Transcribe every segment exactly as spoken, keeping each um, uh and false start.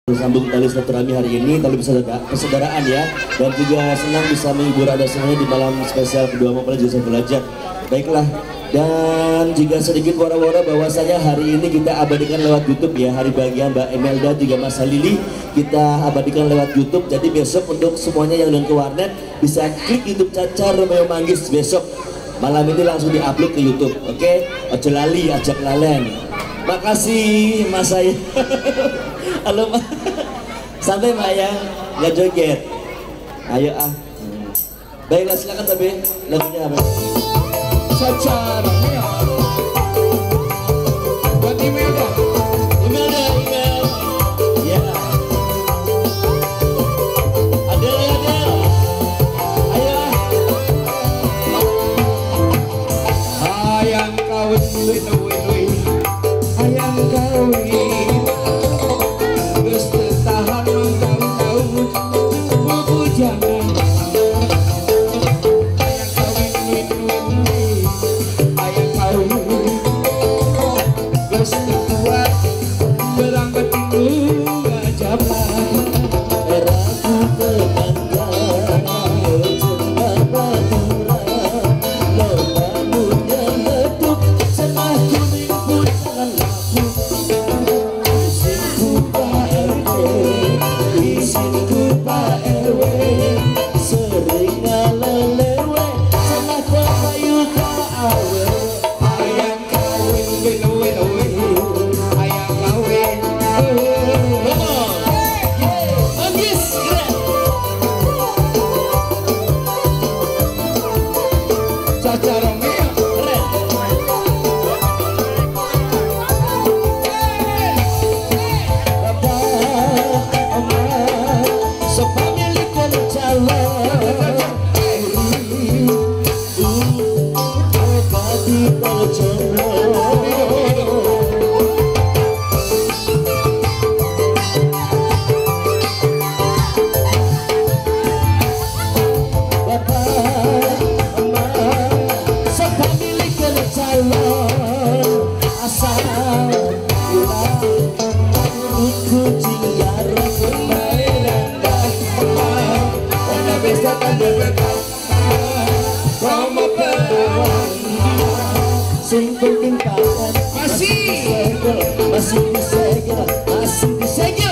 Sambung tali silaturahmi hari ini, tali persaudaraan ya, dan juga senang bisa menghibur Anda semuanya di malam spesial kedua mempelai Jasa Belajar. Baiklah, dan juga sedikit wara-wara bahwasanya hari ini kita abadikan lewat YouTube ya, hari bahagia Mbak Emelda juga Mas Halili kita abadikan lewat YouTube. Jadi besok untuk semuanya yang udah ke warnet bisa klik YouTube Caca Romeo Manggis besok malam ini langsung diupload ke YouTube. Oke, okay? Ojo lali, ajak lalen. Makasih Mas saya. Halo Pak. Santai Pak ya, nggak joget. Ayo ah. Hmm. Baiklah silakan tapi lagunya apa? Caca Romeo. Buat Imelda. Imelda, Imel. Ya. Adel, Adel. Ayo ah. Hayang kawin duit duit. Hayang kawin. Masih disegel, masih disegel.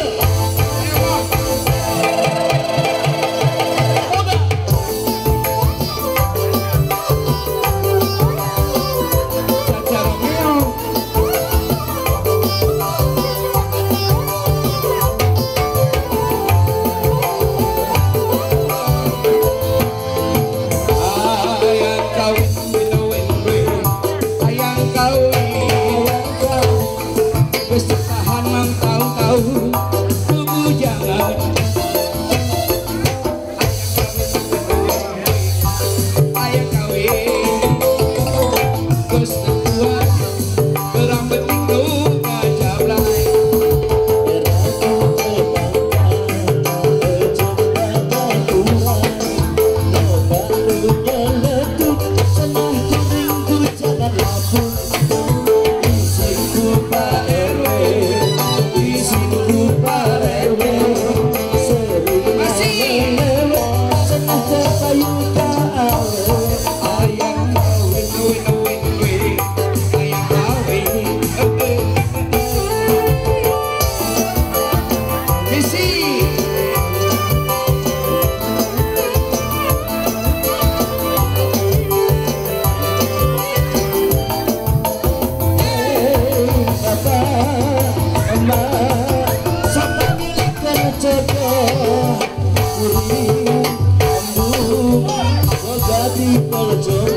People